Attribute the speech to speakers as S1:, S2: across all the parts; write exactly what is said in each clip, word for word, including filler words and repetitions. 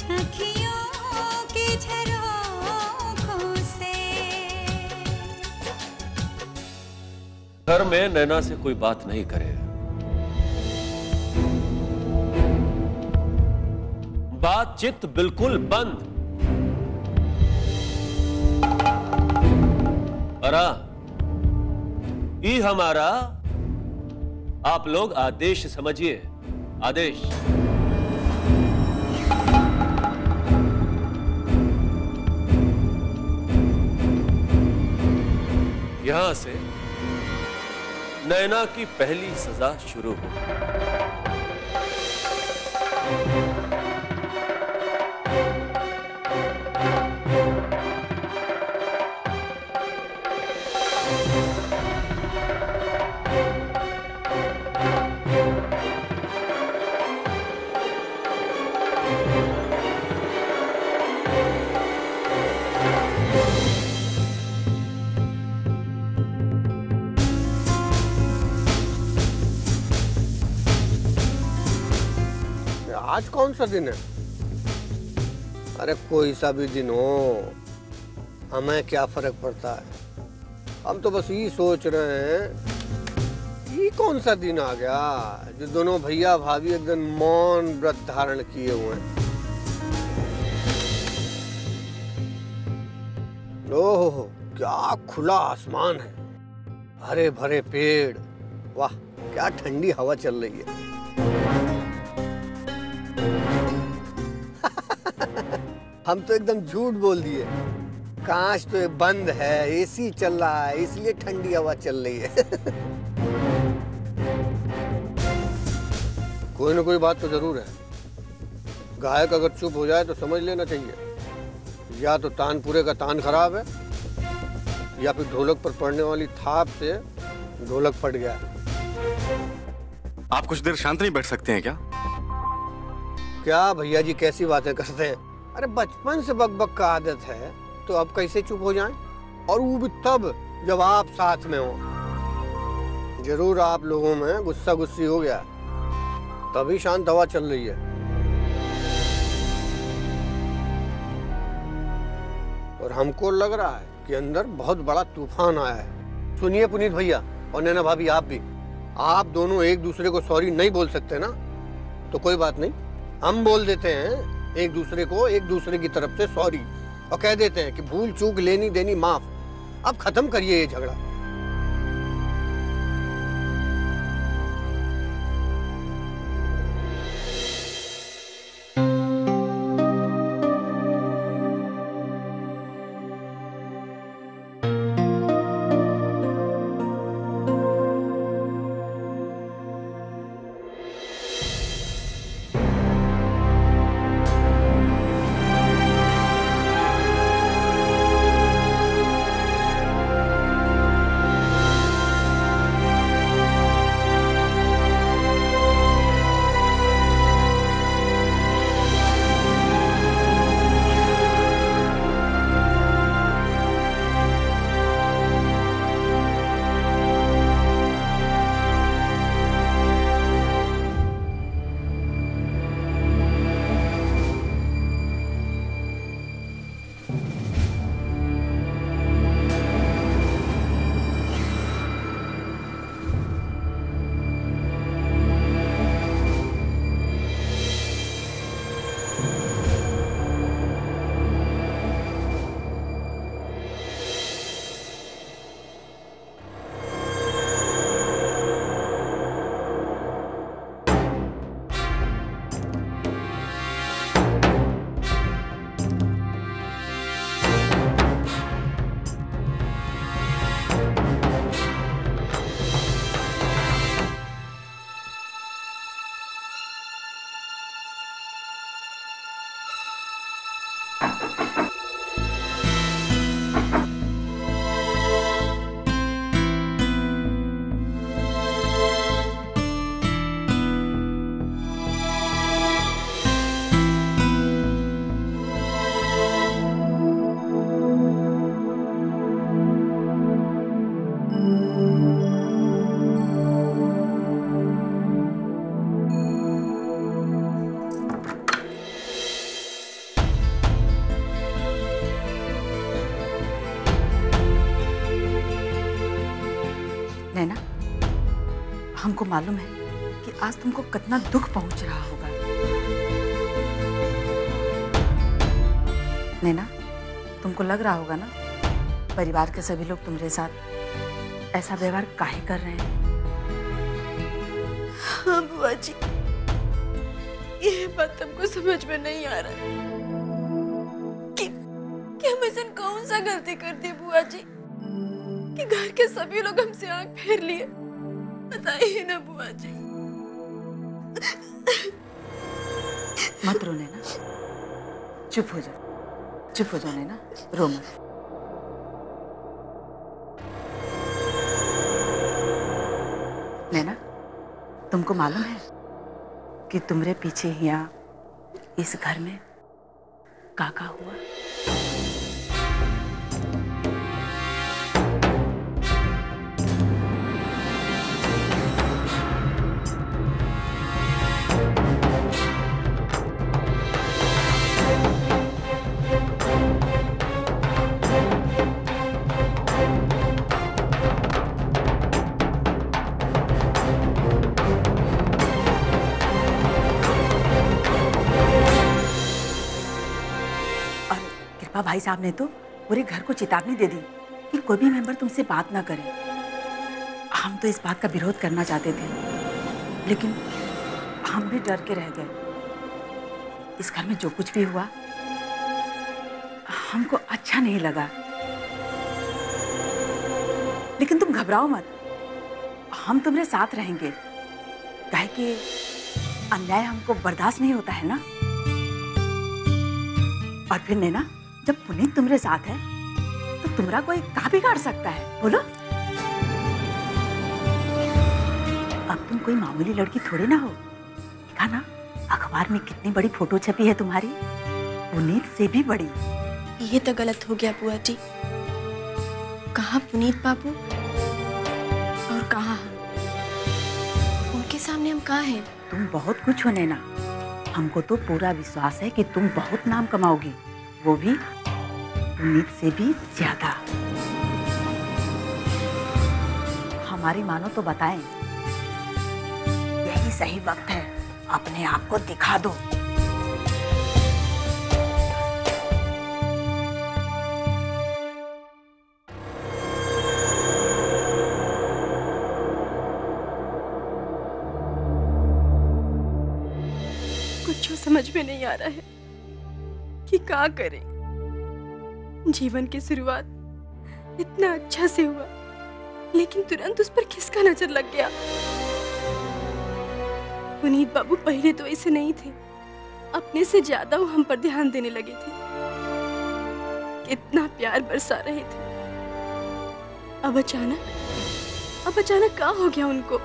S1: अखियों की झरोखों से।
S2: घर में नैना से कोई बात नहीं करे, बातचीत बिल्कुल बंद। अरा ये हमारा आप लोग आदेश समझिए, आदेश। यहां से नैना की पहली सजा शुरू हो।
S3: आज कौन सा दिन है? अरे कोई सा भी दिन हो, हमें क्या फर्क पड़ता है। हम तो बस ये सोच रहे हैं ये कौन सा दिन आ गया जो दोनों भैया भाभी एकदम मौन व्रत धारण किए हुए हैं। ओहो क्या खुला आसमान है, हरे भरे पेड़, वाह क्या ठंडी हवा चल रही है। हम तो एकदम झूठ बोल दिए, कांच तो ये बंद है, एसी चल रहा है इसलिए ठंडी हवा चल रही है। कोई ना कोई बात तो जरूर है। गायक अगर चुप हो जाए तो समझ लेना चाहिए या तो तानपुरे का तान खराब है या फिर ढोलक पर पड़ने वाली थाप से ढोलक फट गया है।
S4: आप कुछ देर शांत नहीं बैठ सकते हैं क्या?
S3: क्या भैया जी कैसी बातें करते हैं। अरे बचपन से बकबक का आदत है तो अब कैसे चुप हो जाएं? और वो भी तब जब आप साथ में हो। जरूर आप लोगों में गुस्सा गुस्सी हो गया, तभी शांत हवा चल रही है। और हमको लग रहा है कि अंदर बहुत बड़ा तूफान आया है। सुनिए पुनीत भैया और नैना भाभी, आप भी, आप दोनों एक दूसरे को सॉरी नहीं बोल सकते ना, तो कोई बात नहीं, हम बोल देते हैं एक दूसरे को एक दूसरे की तरफ से सॉरी और कह देते हैं कि भूल चूक लेनी देनी माफ। अब खत्म करिए ये झगड़ा।
S5: तुमको मालूम है कि आज तुमको कितना दुख पहुंच रहा होगा। नैना, तुमको लग रहा होगा ना परिवार के सभी लोग तुम्हारे साथ ऐसा व्यवहार काहे कर रहे हैं।
S6: हाँ बुआ जी, ये बात हमको समझ में नहीं आ रहा कि, कि हम ऐसा कौन सा गलती कर दी बुआ जी कि घर के सभी लोग हमसे आंख फेर लिए। बताइए ना बुआ जी।
S5: मत रो नैना, चुप हो जाओ, चुप हो जाओ नैना, रो मत। नैना, तुमको मालूम है कि तुम्हारे पीछे यहाँ इस घर में काका हुआ। भाई साहब ने तो पूरे घर को चेतावनी दे दी कि कोई भी मेंबर तुमसे बात ना करे। हम तो इस बात का विरोध करना चाहते थे, लेकिन हम भी डर के रह गए। इस घर में जो कुछ भी हुआ हमको अच्छा नहीं लगा। लेकिन तुम घबराओ मत, हम तुम्हारे साथ रहेंगे। काहे कि अन्याय हमको बर्दाश्त नहीं होता है ना। और फिर नैना, जब पुनीत तुम्हारे साथ है तो तुम्हारा कोई कहाँ बिगाड़ सकता है, बोलो। अब तुम कोई मामूली लड़की थोड़ी ना हो। देखा ना अखबार में कितनी बड़ी फोटो छपी है तुम्हारी, पुनीत से भी बड़ी।
S6: ये तो गलत हो गया बुआ जी। कहाँ पुनीत बाबू और कहाँ हम? उनके सामने हम कहाँ हैं?
S5: तुम बहुत कुछ हो नैना। हमको तो पूरा विश्वास है कि तुम बहुत नाम कमाओगी, वो भी उम्मीद से भी ज्यादा। हमारी मानो तो बताएं, यही सही वक्त है, अपने आप को दिखा दो।
S6: कुछ समझ में नहीं आ रहा है कि क्या करें। जीवन की शुरुआत इतना अच्छा से हुआ, लेकिन तुरंत उस पर किसका नजर लग गया। पुनीत बाबू पहले तो ऐसे नहीं थे, अपने से ज्यादा वो हम पर ध्यान देने लगे थे, कितना प्यार बरसा रहे थे। अब अचानक अब अचानक क्या हो गया उनको?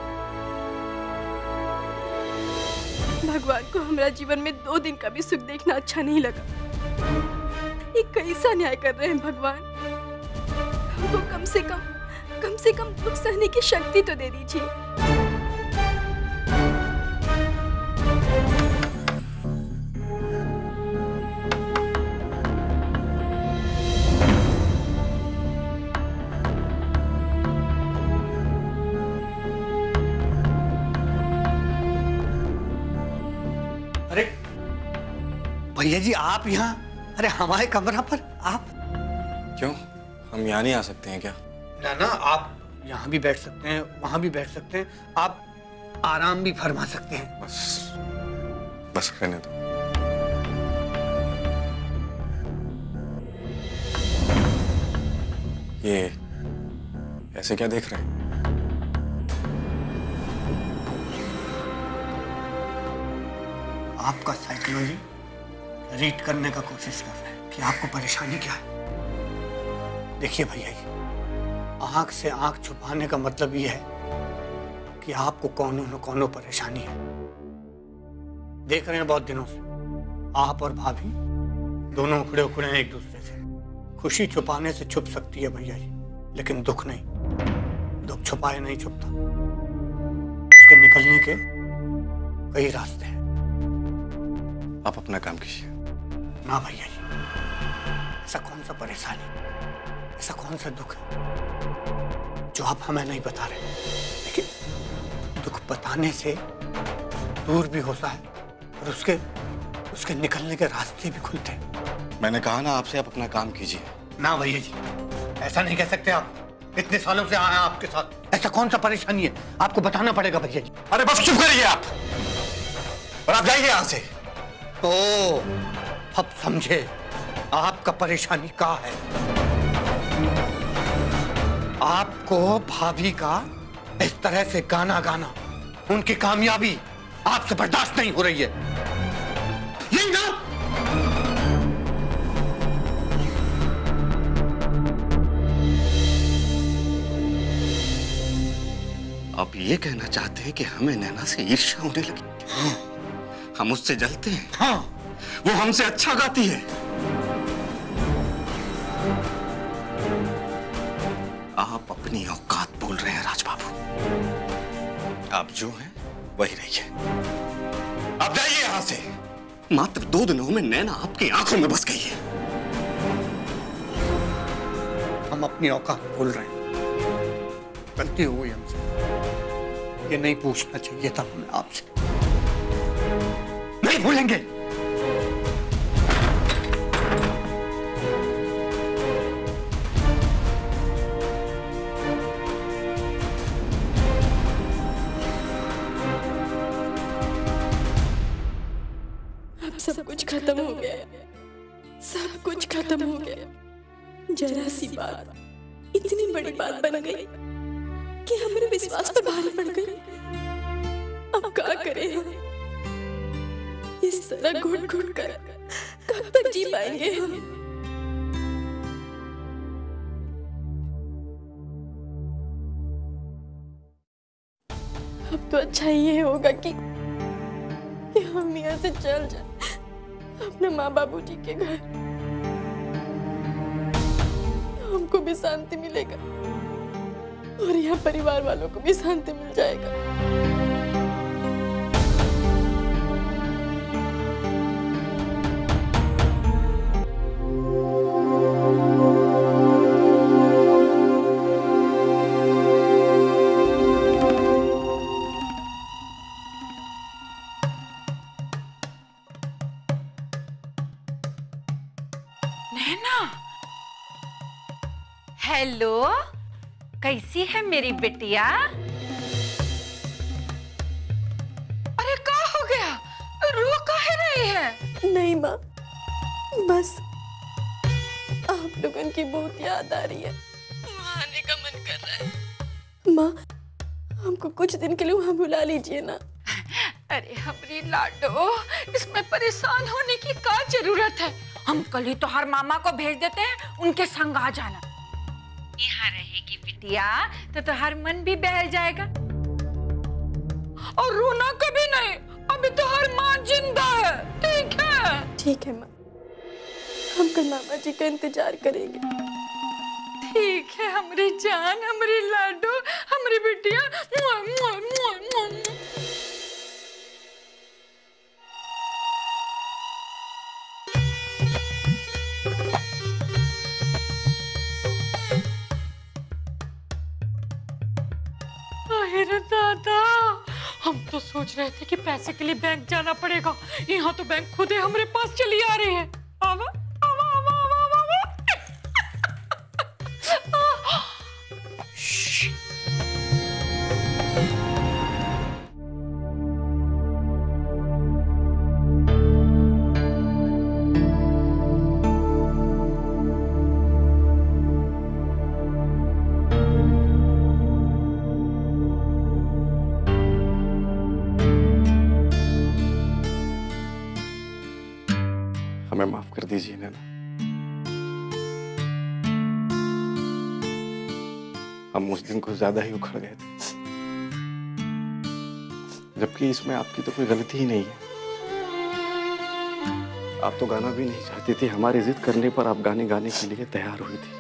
S6: भगवान को हमारा जीवन में दो दिन का भी सुख देखना अच्छा नहीं लगा। ये कैसा न्याय कर रहे हैं भगवान? हमको कम से कम कम से कम दुख सहने की शक्ति तो दे दीजिए।
S3: अरे भैया जी, आप यहाँ? अरे हमारे कमरा पर आप?
S4: क्यों, हम यहाँ नहीं आ सकते हैं क्या?
S3: ना ना, आप यहाँ भी बैठ सकते हैं, वहां भी बैठ सकते हैं, आप आराम भी फरमा सकते हैं।
S4: बस बस रहने दो। ये ऐसे क्या देख रहे हैं?
S3: आपका साइकोलॉजी रीड करने का कोशिश कर रहे हैं कि आपको परेशानी क्या है। देखिए भैया जी, आंख से आंख छुपाने का मतलब ये है कि आपको कौनो न कौनो परेशानी है। देख रहे हैं बहुत दिनों से आप और भाभी दोनों उखड़े उखड़े हैं एक दूसरे से। खुशी छुपाने से छुप सकती है भैया जी, लेकिन दुख नहीं। दुख छुपाए नहीं छुपता, उसके निकलने के कई रास्ते हैं।
S4: आप अपना काम कीजिए।
S3: ना भैया जी, ऐसा कौन सा परेशानी, ऐसा कौन सा दुख है जो आप हमें नहीं बता रहे? लेकिन दुख बताने से दूर भी होता है और उसके उसके निकलने के रास्ते भी खुलते हैं।
S4: मैंने कहा ना आपसे, आप अपना काम कीजिए।
S3: ना भैया जी, ऐसा नहीं कह सकते आप। इतने सालों से आया आपके साथ, ऐसा कौन सा परेशानी है आपको बताना पड़ेगा भैया जी।
S4: अरे बस चुप करिए आप, और आप जाइए यहाँ से।
S3: ओ, अब समझे आपका परेशानी क्या है। आपको भाभी का इस तरह से गाना गाना, उनकी कामयाबी आपसे बर्दाश्त नहीं हो रही है, यही ना?
S4: आप ये कहना चाहते हैं कि हमें नैना से ईर्ष्या होने लगी? हाँ। हम उससे जलते हैं?
S3: हाँ।
S4: वो हमसे अच्छा गाती है। आप अपनी औकात भूल रहे हैं राज बाबू। आप जो हैं वही रहिए। आप जाइए यहां से। मात्र दो दिनों में नैना आपकी आंखों में बस गई है।
S3: हम अपनी औकात भूल रहे हैं, गलती हो गई हमसे। ये नहीं पूछना चाहिए था हमें आपसे। नहीं भूलेंगे।
S6: अब सब कुछ खत्म हो गया, सब कुछ खत्म हो गया। जरा सी बात इतनी बड़ी बात बन गई कि हमारे विश्वास पर भारी पड़ गई। अब क्या करें हम? इस तरह घुट घुट कर कब तक जी पाएंगे हम? अब तो अच्छा ये होगा कि कि हम यहाँ से चल जाए अपने माँ बाबूजी के घर। हमको भी शांति मिलेगा और यहाँ परिवार वालों को भी शांति मिल जाएगा।
S7: नैना, हेलो, कैसी है मेरी बिटिया? अरे क्या हो गया? रो काहे रही है?
S6: नहीं माँ, बस आप लोगों की बहुत याद आ रही है, वहाँ आने का मन कर रहा है। माँ, हमको कुछ दिन के लिए वहाँ बुला लीजिए ना।
S7: अरे हमारी लाडो, इसमें परेशान होने की क्या जरूरत है? हम कल ही तो हर मामा को भेज देते हैं, उनके संग आ जाना। यहाँ रहेगी बिटिया तो तुम्हारा मन भी बहल जाएगा। और रोना कभी नहीं, अभी तो हर माँ जिंदा है, ठीक है?
S6: ठीक है माँ, हम कल मामा जी का इंतजार करेंगे।
S7: ठीक है हमारी जान, हमारी लाडो, हमारी बिटिया। मुआ, मुआ, मुआ, मुआ, मुआ। अरे दादा, हम तो सोच रहे थे कि पैसे के लिए बैंक जाना पड़ेगा, यहाँ तो बैंक खुद ही हमारे पास चली आ रही है। आवा, आवा, आवा, आवा, आवा।
S4: हमें माफ कर दीजिए नैना। हम उस दिन कुछ ज्यादा ही उखड़ गए थे, जबकि इसमें आपकी तो कोई गलती ही नहीं है। आप तो गाना भी नहीं चाहती थी, हमारी जिद करने पर आप गाने गाने के लिए तैयार हुई थी।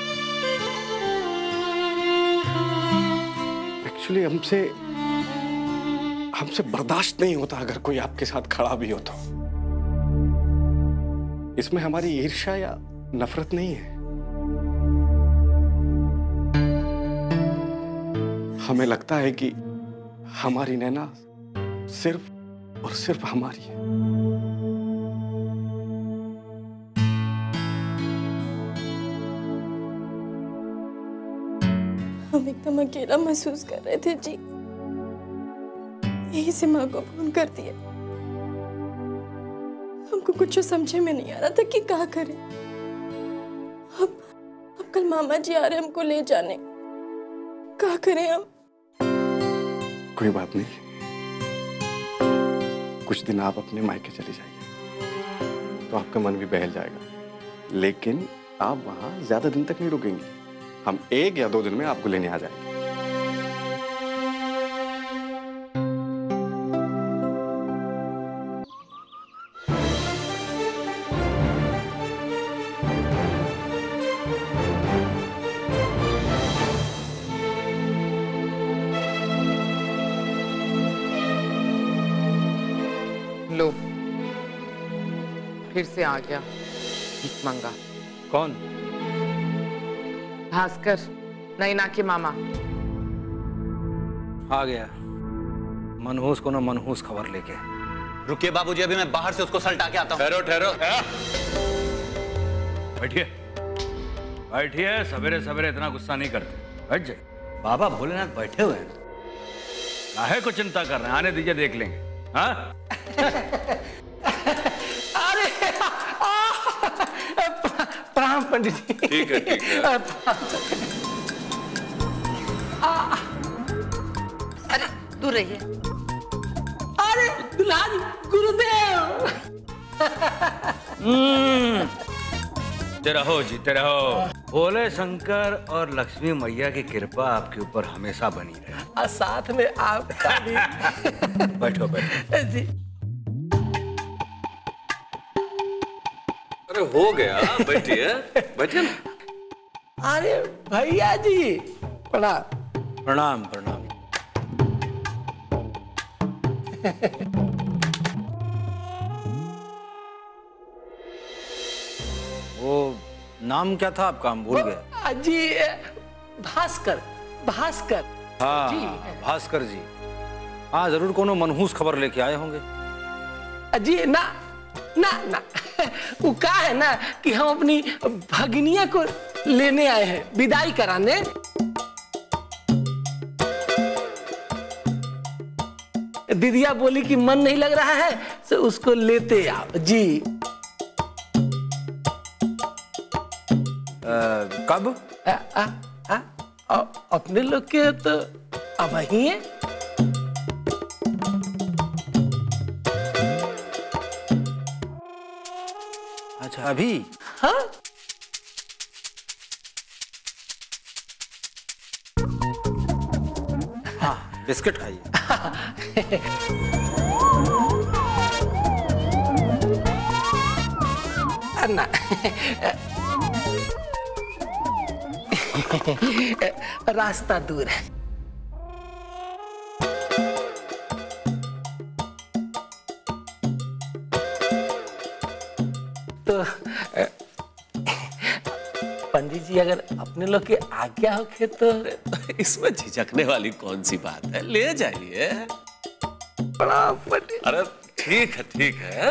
S4: एक्चुअली हमसे हमसे बर्दाश्त नहीं होता अगर कोई आपके साथ खड़ा भी हो तो। इसमें हमारी ईर्ष्या या नफरत नहीं है। हमें लगता है कि हमारी नैना सिर्फ और सिर्फ हमारी है।
S6: हम एकदम अकेला महसूस कर रहे थे जी, यही से माँ को फोन कर दिया। हमको कुछ समझे में नहीं आ रहा था कि क्या करें। अब अब कल मामा जी आ रहे हमको ले जाने, क्या करें हम?
S4: कोई बात नहीं, कुछ दिन आप अपने मायके चले जाइए तो आपका मन भी बहल जाएगा, लेकिन आप वहां ज्यादा दिन तक नहीं रुकेंगी। हम एक या दो दिन में आपको लेने आ जाएंगे।
S8: लो, फिर से आ गया भीख मंगा।
S9: कौन?
S8: भास्कर, नैना के मामा।
S9: आ गया मनहूस को ना मनहूस खबर लेके।
S10: रुकिए बाबूजी, अभी मैं बाहर से उसको सलटा के आता हूँ।
S2: ठहरो ठहरो,
S9: बैठिए बैठिए, सवेरे सवेरे इतना गुस्सा नहीं करते, बैठ जाइए। बाबा भोलेनाथ बैठे हुए हैं, काहे को चिंता कर रहे हैं? आने दीजिए, देख लेंगे। हाँ
S11: अरे प्रणाम पंडित जी।
S2: ठीक है ठीक है।
S8: अरे दूर रहिए।
S11: अरे दुल्हन गुरुदेव।
S9: जीते रहो जीते रहो। भोले शंकर और लक्ष्मी मैया की कृपा आपके ऊपर हमेशा बनी रहे।
S11: और साथ में आपका भी।
S9: बैठो बैठो
S11: जी।
S2: अरे हो गया, बैठिए बैठिए ना।
S11: अरे भैया जी प्रणाम।
S9: प्रणाम प्रणाम। वो नाम क्या था आपका? हम भूल गए।
S11: जी भास्कर। भास्कर।
S9: हाँ
S11: जी।
S9: भास्कर जी। हाँ जरूर कोनो मनहूस खबर लेके आए होंगे।
S11: जी ना ना ना, वो क्या है ना कि हम अपनी भगिनिया को लेने आए हैं, विदाई कराने। दीदिया बोली कि मन नहीं लग रहा है तो उसको लेते आओ जी।
S9: आ, कब?
S11: आ, आ, आ, आ, अपने लोग के तो अब ही है।
S9: अच्छा अभी?
S11: हाँ
S9: हाँ बिस्किट खाइए।
S11: ना रास्ता दूर है। तो पंडित जी अगर अपने लोग के आज्ञा होके तो।
S2: इसमें झिझकने वाली कौन सी बात है, ले जाइए।
S11: प्रणाम पंडित।
S2: अरे ठीक है ठीक है।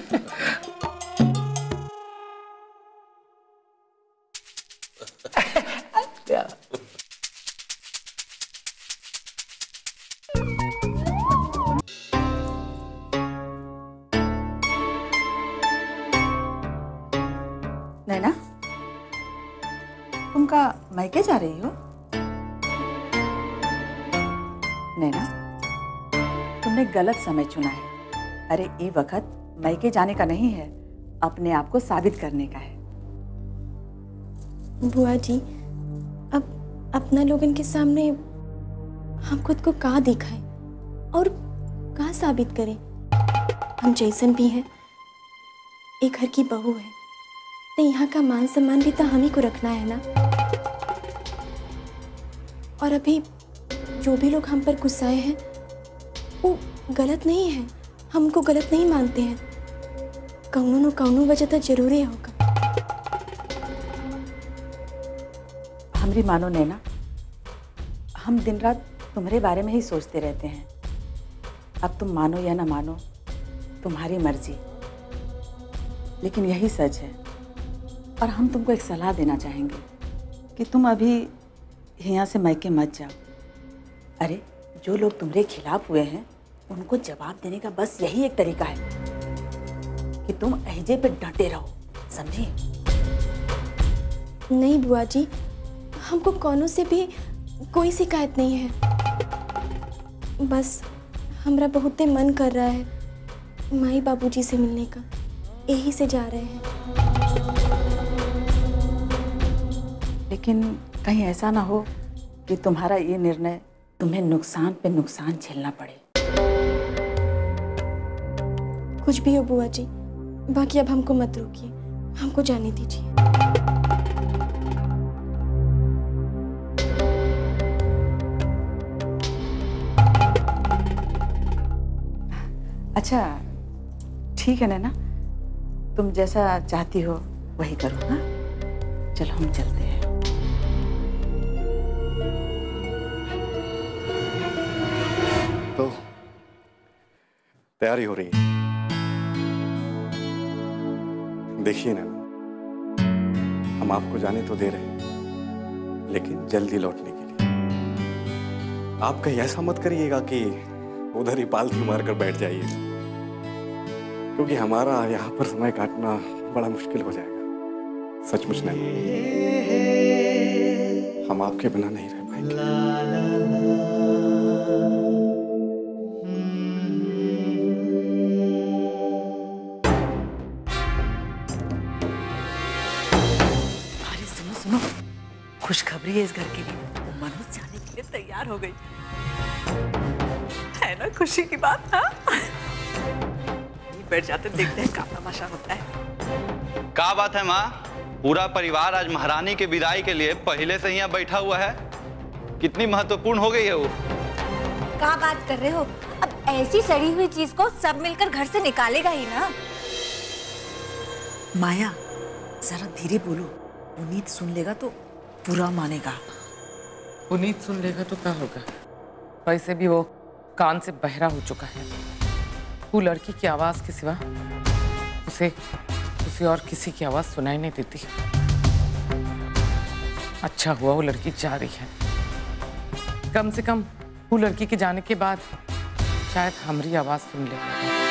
S5: नैना, तुम का मायके जा रही हो? नैना, तुमने गलत समय चुना है। अरे ये वक्त मायके जाने का नहीं है, अपने आप को साबित करने का है।
S6: बुआ जी, अब अपना लोगन के सामने हम खुद को कहाँ दिखाएं और कहाँ साबित करें? हम जैसन भी हैं, एक घर की बहू है, तो यहाँ का मान सम्मान भी तो हम ही को रखना है ना। और अभी जो भी लोग हम पर गुस्साए हैं वो गलत नहीं है, हम उनको गलत नहीं मानते हैं। कौनो न कौनो वजह तो जरूरी होगा।
S5: हमरी मानो नैना, हम दिन रात तुम्हारे बारे में ही सोचते रहते हैं। अब तुम मानो या ना मानो, तुम्हारी मर्जी, लेकिन यही सच है। और हम तुमको एक सलाह देना चाहेंगे कि तुम अभी यहाँ से मैके मत जाओ। अरे जो लोग तुम्हारे खिलाफ हुए हैं उनको जवाब देने का बस यही एक तरीका है कि तुम अहिजे पे डटे रहो, समझे?
S6: नहीं बुआ जी, हमको कौनों से भी कोई शिकायत नहीं है। बस हमरा बहुते मन कर रहा है माई बाबूजी से मिलने का, यही से जा रहे हैं।
S5: लेकिन कहीं ऐसा ना हो कि तुम्हारा ये निर्णय तुम्हें नुकसान पे नुकसान झेलना पड़े।
S6: कुछ भी हो बुआ जी, बाकी अब हमको मत रोकिए, हमको जाने दीजिए।
S5: अच्छा ठीक है नैना, तुम जैसा चाहती हो वही करो। हाँ चलो हम चलते हैं।
S4: तो तैयारी हो रही है। देखिए ना, हम आपको जाने तो दे रहे हैं, लेकिन जल्दी लौटने के लिए। आप कहीं ऐसा मत करिएगा कि उधर ही पालतू मार कर बैठ जाइए, क्योंकि हमारा यहाँ पर समय काटना बड़ा मुश्किल हो जाएगा। सचमुच नहीं, हम आपके बिना नहीं रह पाएंगे।
S5: खुशखबरी है इस घर के लिए, मनोज जाने के लिए तैयार हो गई है ना? खुशी की बात। हाँ बैठ जाते, देखते हैं क्या तमाशा होता है।
S10: क्या बात है माँ, पूरा परिवार आज महारानी के विदाई के लिए पहले से यहाँ बैठा हुआ है। कितनी महत्वपूर्ण हो गई है वो।
S12: क्या बात कर रहे हो? अब ऐसी सड़ी हुई चीज को सब मिलकर घर से निकालेगा ही ना।
S5: माया जरा धीरे बोलो, पुनीत सुन लेगा तो बुरा मानेगा।
S8: पुनीत सुन लेगा तो क्या होगा? वैसे भी वो कान से बहरा हो चुका है। वो लड़की की आवाज के सिवा उसे किसी और किसी की आवाज सुनाई नहीं देती। अच्छा हुआ वो लड़की जा रही है। कम से कम वो लड़की के जाने के बाद शायद हमारी आवाज सुन ले।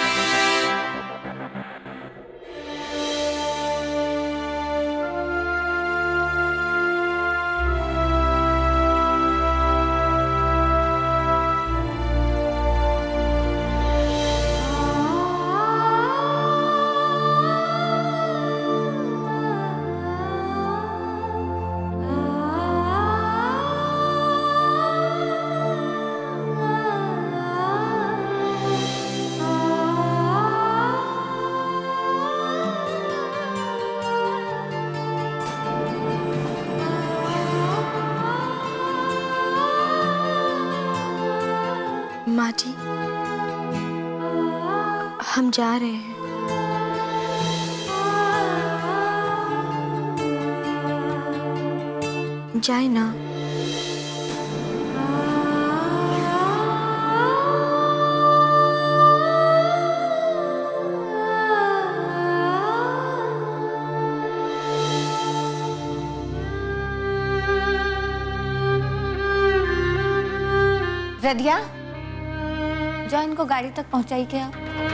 S6: माँ जी, हम जा रहे हैं। जाए ना।
S12: रदिया, जाओ इनको गाड़ी तक पहुंचाई क्या?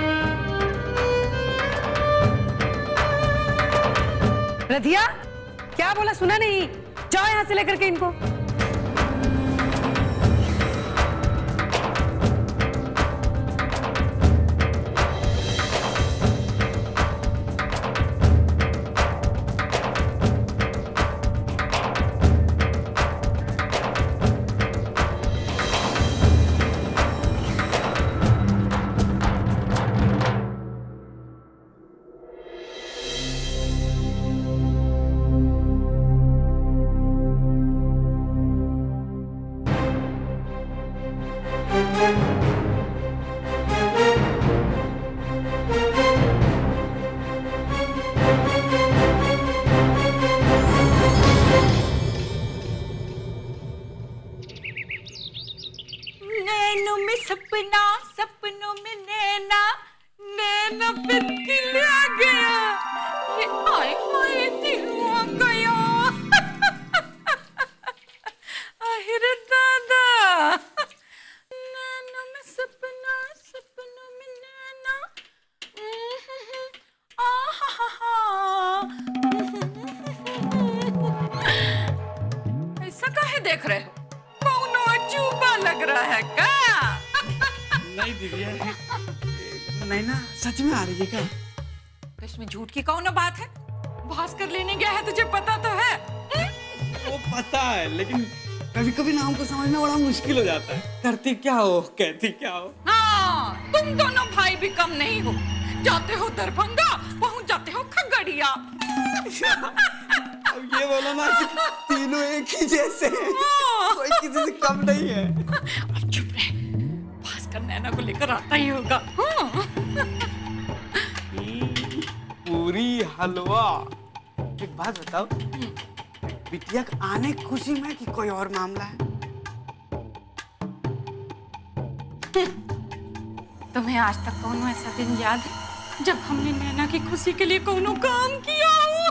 S13: रदिया, क्या बोला सुना नहीं? जाओ यहाँ से लेकर के इनको।
S7: नैना पे दिल आ गया, ये आए हाय दिल आ गया। आहिर दादा, नैना में सपना, सपनों में नैना, आहा, ऐसा काहे देख रहे हो? कौनो अजूबा लग रहा है क्या?
S14: नहीं दीदी, नैना सच में आ रही है क्या?
S7: तो इसमें झूठ की कौन बात है? भास्कर लेने गया है, तुझे पता तो है?
S14: वो पता है, लेकिन कभी कभी नाम को समझना बड़ा मुश्किल हो जाता है। करती क्या हो, कहती क्या हो।
S7: हाँ, तुम दोनों भाई भी कम नहीं हो। जाते हो दरभंगा, पहुंच जाते हो खगड़िया।
S14: अब ये बोलो ना कि तीनों एक ही जैसे हैं, कोई किसी से कम नहीं है।
S7: अब चुप रहे, भास्कर नैना को लेकर आता ही होगा। हाँ।
S14: पूरी हलवा। एक बात बताओ, बिटिया के आने की खुशी में कि कोई और मामला है?
S7: तुम्हें आज तक कौनो ऐसा दिन याद है जब हमने नैना की खुशी के लिए कौनो काम किया हो?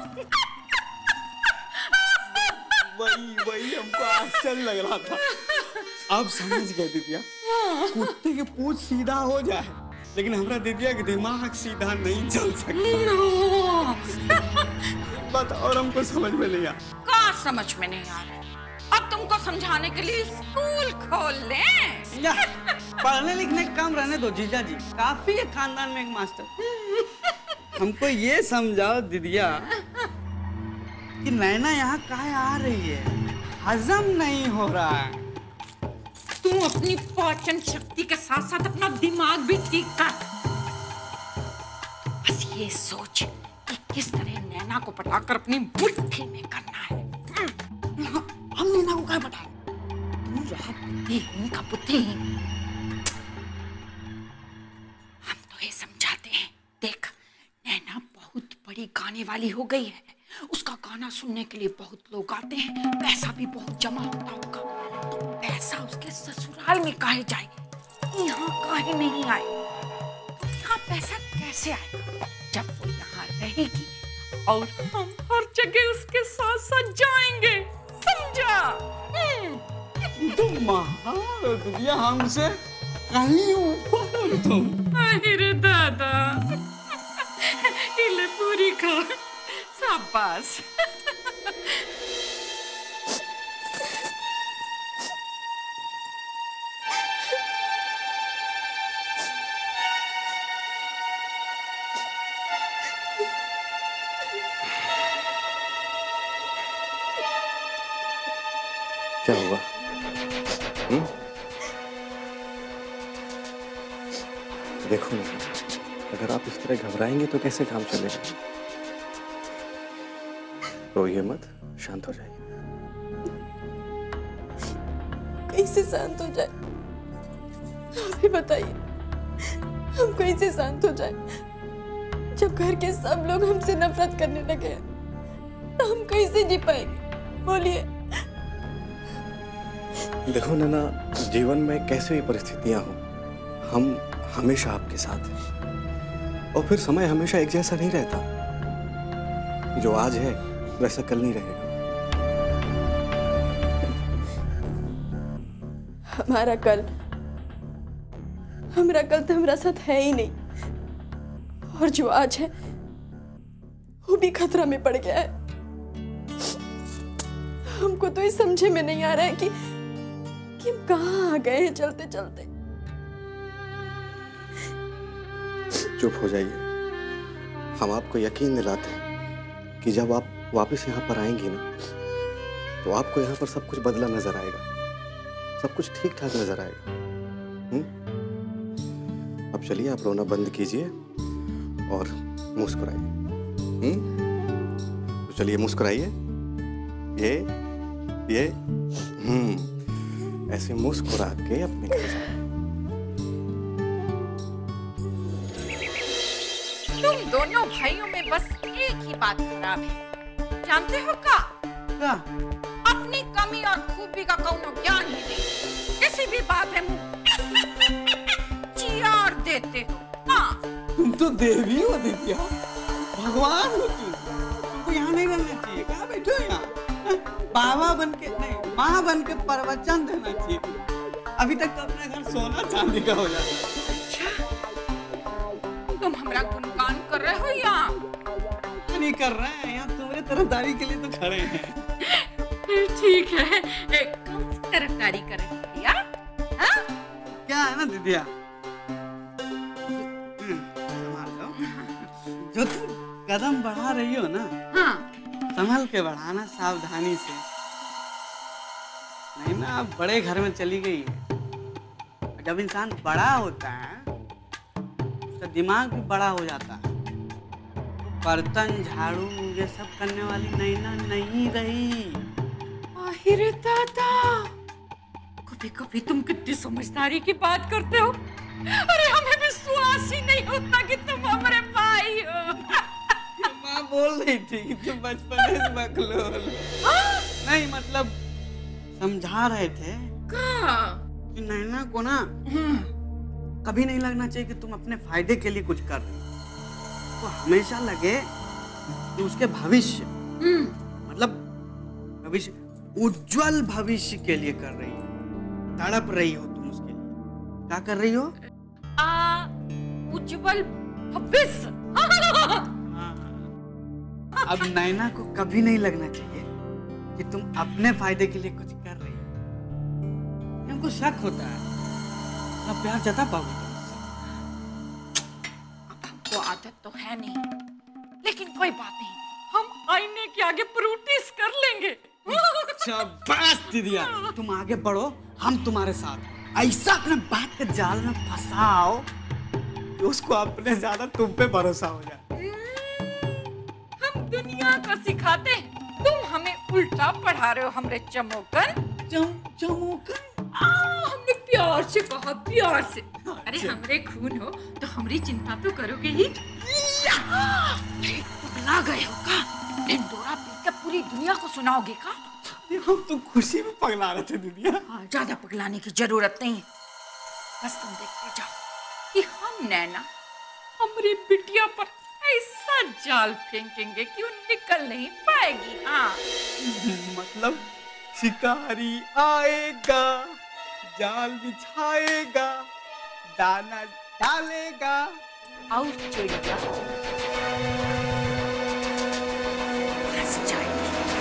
S14: वही वही हमको आश्चर्य लग रहा था। अब समझ गए दीदिया, कुत्ते के पूंछ सीधा हो जाए, लेकिन हमारा दीदिया के दिमाग सीधा नहीं चल सकता। बात और हमको समझ में नहीं आ।
S7: क्या समझ में नहीं आ रहा है? अब तुमको समझाने के लिए स्कूल खोल लें।
S14: या, पढ़ने लिखने कम रहने दो जीजा जी, काफी है खानदान में एक मास्टर। हमको ये समझाओ दीदिया कि नैना यहाँ काहे आ रही है? हजम नहीं हो रहा है।
S7: तू अपनी पाचन शक्ति के साथ साथ अपना दिमाग भी ठीक कर। बस ये सोच कि किस तरह नैना को पटाकर अपनी मुट्ठी में करना है।
S14: हम नैना को क्या पटाएं?
S7: तू रहा बुद्धिहीन का बुद्धिहीन। हम तो ये समझाते हैं, देख नैना बहुत बड़ी गाने वाली हो गई है, उसका गाना सुनने के लिए बहुत लोग आते हैं, पैसा भी बहुत जमा होता होगा, तो पैसा उसके ससुराल में काहे जाएगी, यहाँ काहे नहीं आए? तो यहाँ पैसा कैसे आएगा जब वो यहाँ रहेगी और हम हर जगह उसके साथ साथ जाएंगे, समझा?
S14: तुम महान हो दुनिया हमसे कहीं ऊपर हो तुम।
S7: अरे दादा, इले पूरी खा, शाबाश।
S4: क्या हुआ? हुँ? देखो ना, अगर आप इस तरह घबराएंगे तो कैसे काम चलेगा? रोइए मत, शांत हो जाइए।
S6: कैसे शांत हो जाए? आप ही बताइए, हम कैसे शांत हो जाए जब घर के सब लोग हमसे नफरत करने लगे? तो हम कैसे जी पाएंगे? बोलिए।
S4: देखो नैना, जीवन में कैसे भी परिस्थितियां हो, हम हमेशा आपके साथ हैं। और फिर समय हमेशा एक जैसा नहीं रहता। जो आज है वैसा कल नहीं रहेगा।
S6: हमारा कल, हमारा कल तो हमारा साथ है ही नहीं, और जो आज है वो भी खतरा में पड़ गया है। हमको तो ये समझे में नहीं आ रहा है कि कि हम कहाँ आ गए हैं चलते चलते।
S4: चुप हो जाइए। हम आपको यकीन दिलाते हैं कि जब आप वापस यहाँ पर आएंगी ना, तो आपको यहाँ पर सब कुछ बदला नजर आएगा, सब कुछ ठीक ठाक नजर आएगा। हुँ? अब चलिए, आप रोना बंद कीजिए और मुस्कुराइए। तो चलिए मुस्कुराइए। ये ये हम्म ऐसे मुस्कुरा के अपने घर जाइए।
S7: तुम दोनों भाइयों में बस एक ही बात खराब है, जानते हो का?
S14: क्या?
S7: अपनी कमी और खूबी का कौनो ज्ञान ही नहीं। किसी भी बात में मुंह चियार देते हो। हाँ।
S14: तुम तो देवी हो दिव्या, भगवान हो तुम। तुमको यहाँ नहीं रहना चाहिए। कहाँ बैठे हो यहाँ? बाबा बन के नहीं, माँ बन के प्रवचन देना चाहिए। अभी तक तो अपना घर सोना चांदी का हो जाता।
S7: तुम हमारा गुणगान कर रहे हो यहाँ?
S14: नहीं कर रहे हैं, यहाँ तुम्हारे तरफदारी के लिए तो खड़े हैं।
S7: ठीक है, एक कौन सी तरफदारी करें भैया? हाँ?
S14: क्या है ना दीदिया, जो तुम कदम बढ़ा रही हो ना,
S7: हाँ।
S14: संभल के बढ़ाना, सावधानी से। नहीं ना, आप बड़े घर में चली गई है। जब इंसान बड़ा होता है उसका दिमाग भी बड़ा हो जाता है। बर्तन झाड़ू ये सब करने वाली नैना नहीं रही।
S7: अरे दादा, कभी कभी तुम कितनी समझदारी की बात करते हो। अरे हमें विश्वास ही नहीं होता कि तुम हमारे भाई हो।
S14: माँ बोल रही थी कि तुम बचपन से बकलोल। नहीं मतलब समझा रहे थे कि नैना को ना कभी नहीं लगना चाहिए कि तुम अपने फायदे के लिए कुछ कर रही हो। तो हमेशा लगे कि उसके भविष्य, मतलब भविष्य, उज्जवल भविष्य के लिए कर रही हो, तड़प रही हो तुम उसके लिए। क्या कर रही हो?
S7: आ, उज्जवल भविष्य।
S14: अब नैना को कभी नहीं लगना चाहिए कि तुम अपने फायदे के लिए कुछ कर रही हो। हमको शक होता है, अब प्यार जता पाओगे तुम।
S7: हमको आदत तो है नहीं, लेकिन कोई बात नहीं, हम आईने के आगे प्रूटिस कर लेंगे।
S14: शाबाश दीदिया, तुम आगे बढ़ो, हम तुम्हारे साथ। ऐसा अपने बात के जाल में फंसाओ कि उसको अपने ज्यादा तुम पे भरोसा हो जाए।
S7: हम दुनिया को सिखाते हैं, तुम हमें उल्टा पढ़ा रहे हो। हमरे चमोकन
S14: चम चमोकन
S7: हमने प्यार से कहा, प्यार से। अरे हमरे खून हो तो हमारी चिंता तो करोगे ही। पगला गए हो का? ढिंडोरा पी के पूरी दुनिया को सुनाओगे का?
S14: हम तो खुशी में पगला रहे थे दुनिया।
S7: हाँ, ज्यादा पगलाने की जरूरत नहीं है, बस तुम देखते जाओ कि हम नैना हमारी बिटिया पर ऐसा जाल फेंकेंगे कि वो निकल नहीं पाएगी। हाँ
S14: मतलब शिकारी आएगा, जाल बिछाएगा, दाना डालेगा
S7: और चिड़िया फंस जाएगी।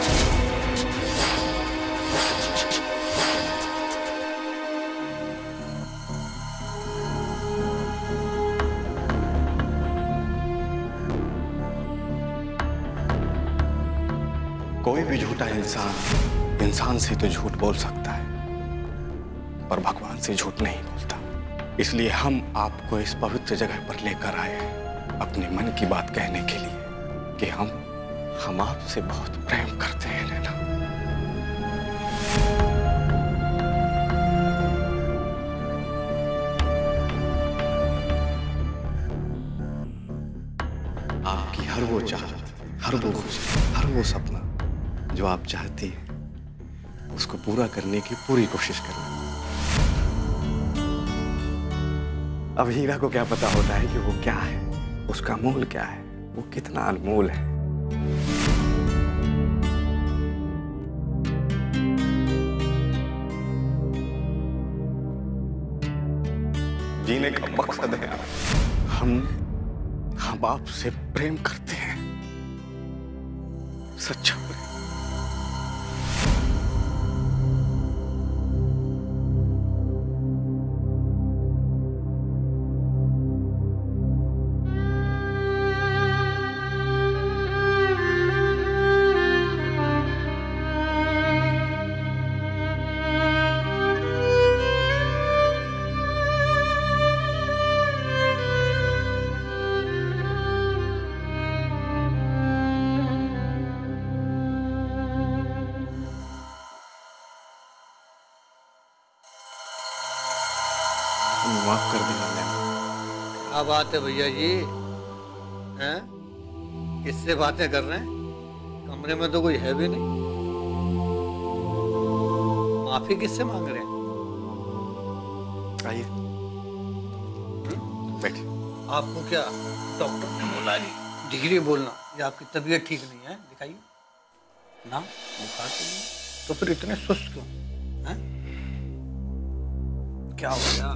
S4: कोई भी झूठा इंसान इंसान से तो झूठ बोल सकता है, पर भगवान से झूठ नहीं बोलता। इसलिए हम आपको इस पवित्र जगह पर लेकर आए हैं अपने मन की बात कहने के लिए कि हम हम आपसे बहुत प्रेम करते हैं नैना। आपकी हर वो चाहत, हर वो खुशी, हर वो सपना जो आप चाहती हैं उसको पूरा करने की पूरी कोशिश करना। अब हीरा को क्या पता होता है कि वो क्या है, उसका मोल क्या है, वो कितना अनमोल है। जीने का मकसद है हम हम आपसे प्रेम करते हैं, सच्चा प्रेम। माफ कर देना नैना।
S3: क्या बात है भैया जी, हैं? किससे बातें कर रहे हैं? कमरे में तो कोई है भी नहीं। माफी किससे मांग रहे हैं?
S4: आइए बैठिए।
S3: आपको क्या डॉक्टर ने बोला जी धीरे बोलना, ये आपकी तबीयत ठीक नहीं है, दिखाइए ना, बुखार तो नहीं, तो फिर इतने सुस्त क्यों हैं? क्या हो गया?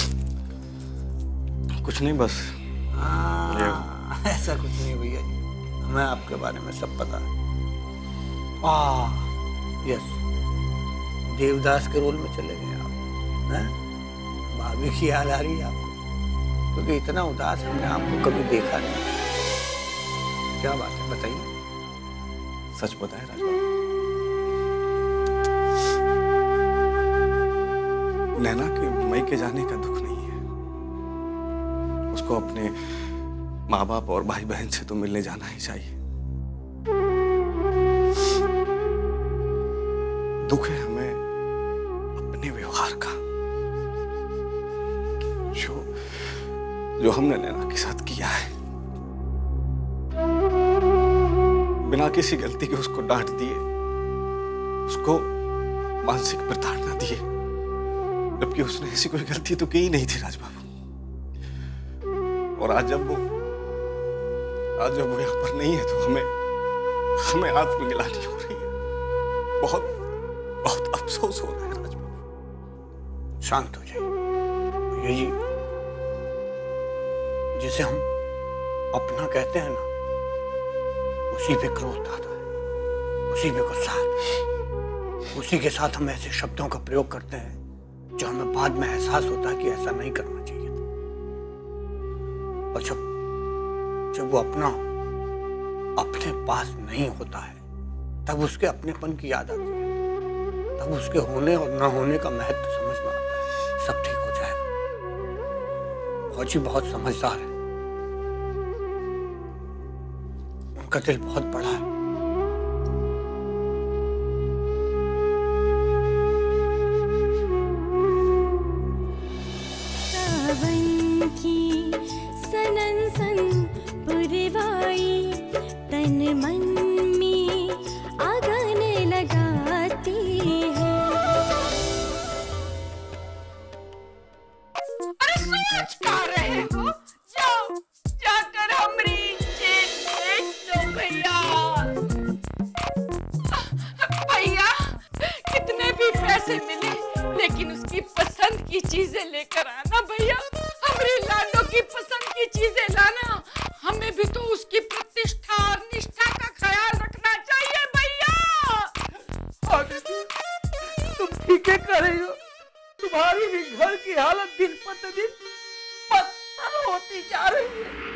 S4: कुछ नहीं, बस
S3: हाँ, ऐसा कुछ नहीं भैया जी, हमें आपके बारे में सब पता है। आ, यस, देवदास के रोल में चले गए आप, हैं? भाभी की याद आ रही है आपको? क्योंकि इतना उदास हमने आपको कभी देखा नहीं। क्या बात है, बताइए।
S4: सच बताए राजबाबू, नैना के मई के जाने का दुख नहीं है, उसको अपने माँ बाप और भाई बहन से तो मिलने जाना ही चाहिए। दुख है हमें अपने व्यवहार का, जो जो हमने नैना के साथ किया है, बिना किसी गलती के उसको डांट दिए, उसको मानसिक प्रताड़ना दिए, जबकि उसने ऐसी कोई गलती तो की ही नहीं थी राजबाबू। और आज जब वो आज जब वो यहाँ पर नहीं है तो हमें हमें आत्मग्लानि हो रही है, बहुत बहुत अफसोस हो रहा है राजबाबू।
S3: शांत हो जाइए ये जी, जिसे हम अपना कहते हैं ना, उसी पे क्रोध आता है, उसी पे गुस्सा आता है, उसी के साथ हम ऐसे शब्दों का प्रयोग करते हैं जो हमें बाद में एहसास होता है कि ऐसा नहीं करना चाहिए था। और जब जब वो अपना अपने पास नहीं होता है, तब उसके अपनेपन की याद आती है, तब उसके होने और ना होने का महत्व समझ में आता है। सब ठीक हो जाएगा। फौजी बहुत समझदार है, उनका दिल बहुत बड़ा है।
S15: सावन की सनन सन पुरवाई, तन मन में आगन लगाती है।
S7: अरे सोच क्या रहे हो? जाओ जाकर हमरी जेल बेच दो भैया। भैया कितने भी पैसे मिले, लेकिन उसकी पसंद की चीजें लेकर आना भैया। हमरे लाडो की पसंद की चीजें लाना। हमें भी तो उसकी प्रतिष्ठा और निष्ठा का ख्याल रखना चाहिए भैया।
S11: तुम ठीक है कर रही हो, तुम्हारी भी घर की हालत दिन प्रतिदिन बदतर होती जा रही है।